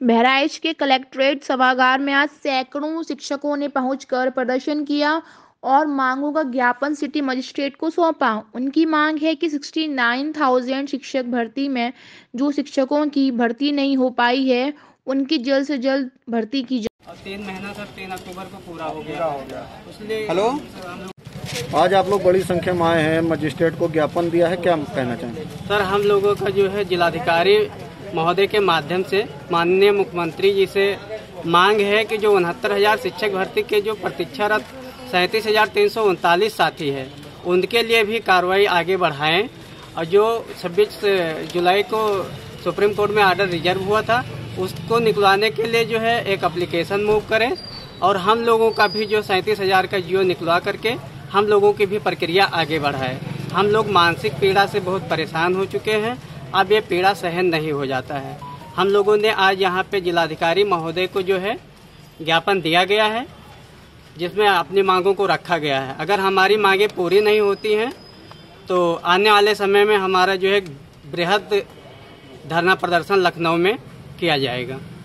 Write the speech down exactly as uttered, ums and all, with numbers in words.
बहराइच के कलेक्ट्रेट सभागार में आज सैकड़ों शिक्षकों ने पहुंचकर प्रदर्शन किया और मांगों का ज्ञापन सिटी मजिस्ट्रेट को सौंपा। उनकी मांग है कि उनहत्तर हज़ार शिक्षक भर्ती में जो शिक्षकों की भर्ती नहीं हो पाई है, उनकी जल्द से जल्द भर्ती की जाए। तीन महीना सर तीन अक्टूबर को पूरा हो गया हो गया इसलिए हेलो, आज आप लोग बड़ी संख्या में आए हैं, मजिस्ट्रेट को ज्ञापन दिया है, क्या कहना चाहेंगे? सर, हम लोगों का जो है जिलाधिकारी महोदय के माध्यम से माननीय मुख्यमंत्री जी से मांग है कि जो उनहत्तर हजार शिक्षक भर्ती के जो प्रतीक्षारत सैंतीस हजार तीन सौ उनतालीस साथी है, उनके लिए भी कार्रवाई आगे बढ़ाएं और जो छब्बीस जुलाई को सुप्रीम कोर्ट में ऑर्डर रिजर्व हुआ था उसको निकलवाने के लिए जो है एक एप्लीकेशन मूव करें और हम लोगों का भी जो सैंतीस हजार का जियो निकलवा करके हम लोगों की भी प्रक्रिया आगे बढ़ाए। हम लोग मानसिक पीड़ा से बहुत परेशान हो चुके हैं, अब ये पीड़ा सहन नहीं हो जाता है। हम लोगों ने आज यहाँ पे जिलाधिकारी महोदय को जो है ज्ञापन दिया गया है, जिसमें अपनी मांगों को रखा गया है। अगर हमारी मांगें पूरी नहीं होती हैं तो आने वाले समय में हमारा जो है बृहद धरना प्रदर्शन लखनऊ में किया जाएगा।